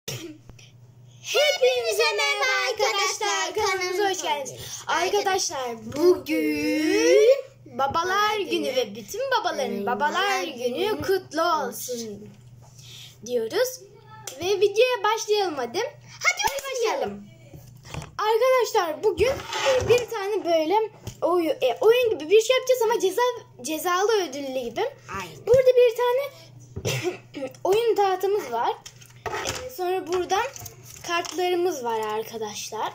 Hepinize merhaba arkadaşlar. Kanalımıza hoş geldiniz. Arkadaşlar bugün Babalar Günü ve bütün babaların Babalar Günü kutlu olsun diyoruz. Ve videoya başlayalım hadi. Hadi başlayalım. Arkadaşlar bugün bir tane böyle oyun gibi bir şey yapacağız ama cezalı ödüllü gibi. Aynen. Burada bir tane oyun tahtamız var. Sonra buradan kartlarımız var arkadaşlar.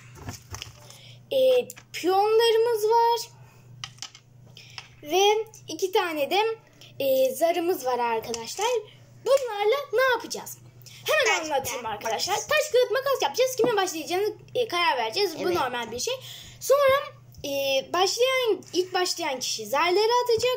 Piyonlarımız var. Ve 2 tane de zarımız var arkadaşlar. Bunlarla ne yapacağız? Hemen anlatayım arkadaşlar. Taş kağıt makas yapacağız. Kimin başlayacağını karar vereceğiz. Evet. Bu normal bir şey. Sonra ilk başlayan kişi zarları atacak.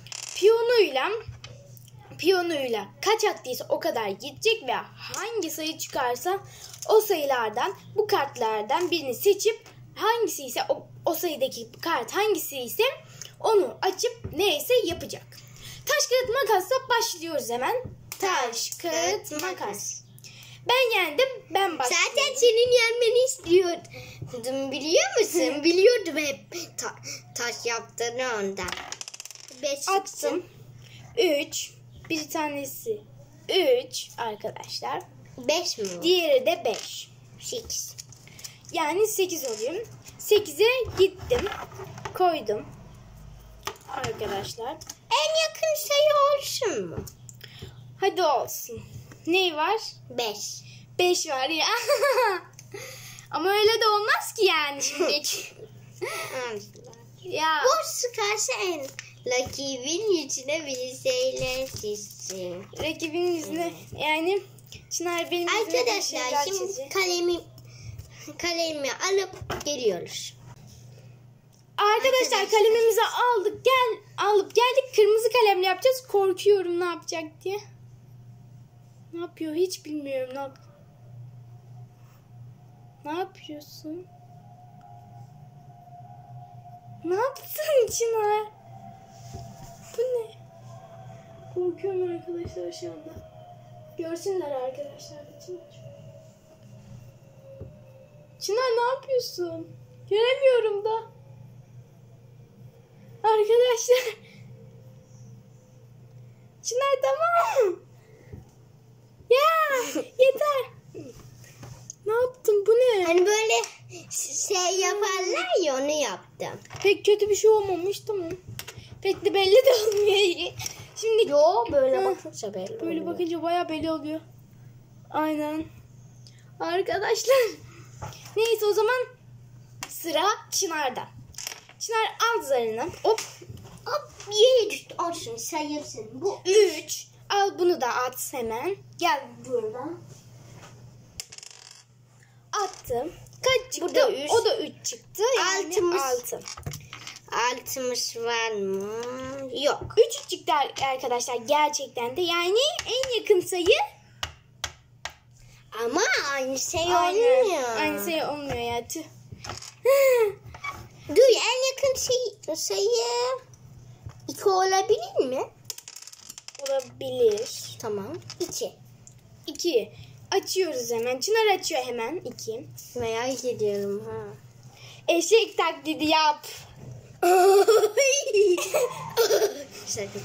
Piyonuyla kaç attıysa o kadar gidecek ve hangi sayı çıkarsa o sayılardan, bu kartlardan birini seçip hangisi ise o sayıdaki kart hangisi ise onu açıp neyse yapacak. Taş kağıt makasla başlıyoruz hemen. Taş kağıt makas. Ben yendim, ben başlıyorum. Zaten senin yenmeni istiyordum, biliyor musun? Biliyordum hep taş yaptığını ondan. 5 attım. 3. Bir tanesi 3 arkadaşlar. 5 mi? Diğeri de 5. 8. Yani 8 oluyor. 8'e gittim. Koydum. Arkadaşlar. En yakın sayı olsun mu? Hadi olsun. Ne var? 5. 5 var ya. Ama öyle de olmaz ki yani şimdi. Ya. Boş sıkarsa en rakibin yüzüne bir şeyler çizsin. Rakibin yüzüne yani Çınar benim yüzüme arkadaşlar şimdi kalemi alıp geliyoruz. Arkadaşlar kalemimizi alıp geldik. Kırmızı kalemle yapacağız. Korkuyorum ne yapacak diye. Ne yapıyor hiç bilmiyorum. Ne yapıyorsun? Ne yaptın Çınar? Bu ne? Korkuyorum arkadaşlar şu anda. Görsünler arkadaşlar. Çınar ne yapıyorsun? Göremiyorum da. Arkadaşlar. Çınar tamam. Ya yeter. Ne yaptın bu ne? Hani böyle şey yaparlar ya, onu yaptım. Pek kötü bir şey olmamış tamam. Pek de belli de olmuyor. Şimdi böyle bakınca belli böyle oluyor. Bakınca bayağı belli oluyor. Aynen. Arkadaşlar. Neyse o zaman sıra Çınar'da. Çınar al zarını. Hop yere düştü. Olsun sayılsın. Bu 3. Al bunu da at hemen. Gel buradan. Attım. Kaç çıktı? Burada 3. O da 3 çıktı. Yani 6. Altımız var mı? Yok. 3 çıktı arkadaşlar gerçekten de. Yani en yakın sayı. Ama aynı şey olmuyor. Aynı şey olmuyor ya. Tüh. Dur, en yakın sayı 2 olabilir mi? Olabilir. Tamam. 2. 2. Açıyoruz hemen. Çınar açıyor hemen. 2. Merak ediyorum ha. Eşek taklidi yap. Şaka.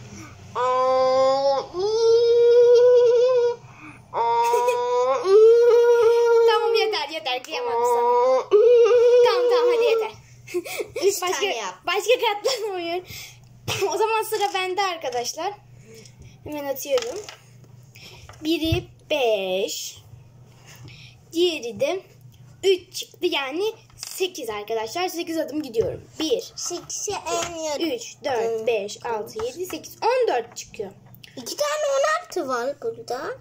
Tamam yeter kıyamam sana. Tamam hadi yeter. 3 tane yap. Başka katlanamıyorum. O zaman sıra bende arkadaşlar. Hemen atıyorum. Biri 5. Diğeri de 3 çıktı. Yani 8 arkadaşlar. 8 adım gidiyorum. 1, 8'e en yakın. 3, 4, 5, 6, 7, 8, 14 çıkıyor. 2 tane 16 var burada.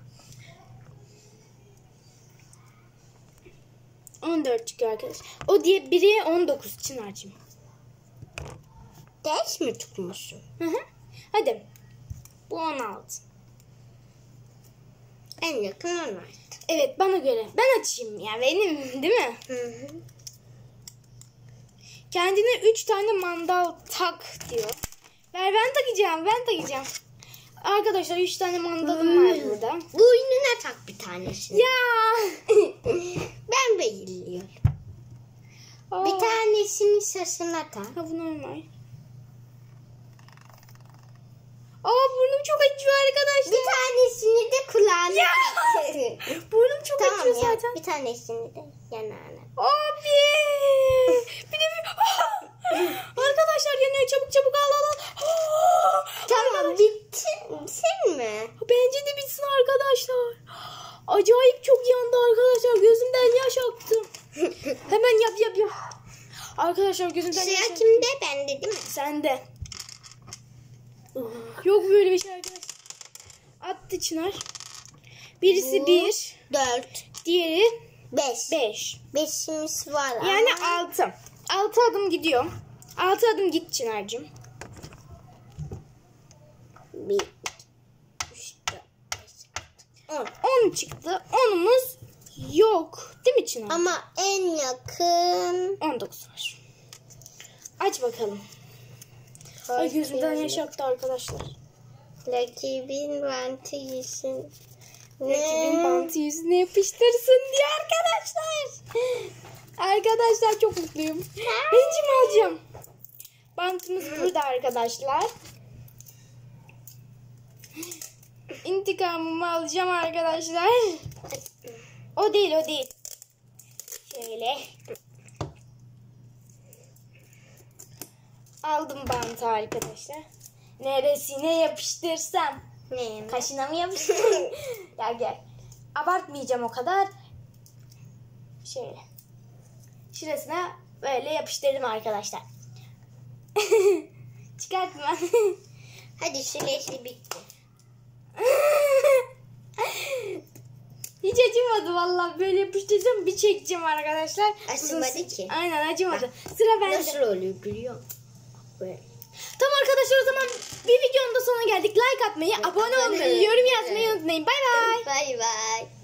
14 çıkıyor arkadaşlar. O diye biri 19 Çınar'cığım. Ders mi tutmuşsun? Hı. Hadi. Bu 16. En yakın 16. Evet bana göre. Ben açayım ya. Benim değil mi? Hı. Kendine 3 tane mandal tak diyor. Ver ben takacağım. Arkadaşlar 3 tane mandalım var burada. Boynuna tak bir tanesini. Ya. Ben belirliyorum. Aa. Bir tanesini sırtına tak. Ha bu normal. Aa burnum çok acıyor arkadaşlar. Bir tanesini de kulağına Ya. tak. Burnum çok Tamam acıyor ya. zaten. Bir tanesini de yanağına. Abi. Bir de arkadaşlar yanıyor, çabuk çabuk al. Tamam bitsin mi? Bence de bitsin arkadaşlar. Acayip çok yandı arkadaşlar. Gözümden yaş aktı. Hemen yap. Arkadaşlar gözümden yaş Sıra aktı. kimde? Bende değil mi? Sende. Yok böyle bir şey arkadaşlar. Attı Çınar. Birisi Bu 1. 4. Diğeri 5. 5. 5'imiz var Yani ama. 6. 6 adım gidiyorum. 6 adım git Çınar'cığım. 1, 2, 3, 4, 5, 6, 10. 10 çıktı. 10'umuz yok. Değil mi Çınar? Ama en yakın. 19 var. Aç bakalım. Ay gözümden yaş aktı arkadaşlar. Rakibin bantı yesin. Rakibin bantı yüzüne yapıştırsın diye arkadaşlar. Arkadaşlar çok mutluyum. Bencim alacağım. Bantımız burada arkadaşlar. İntikamımı alacağım arkadaşlar. O değil. Şöyle. Aldım bantı arkadaşlar. Neresine yapıştırsam? Ne? Kaşına mı yapıştırayım? Gel. Abartmayacağım o kadar. Şöyle. Şurasına böyle yapıştırdım arkadaşlar. Çıkartma. Hadi süresi bitti. Hiç acımadı vallahi, böyle yapıştırsam bir çekeceğim arkadaşlar. Acımadı ki. Aynen acımadı. Sıra bende. Nasıl oluyor biliyor musun? Böyle. Tamam arkadaşlar, o zaman bir videonun da sonuna geldik. Like atmayı, abone olmayı, yorum yazmayı unutmayın. Bay bay. Bay bay.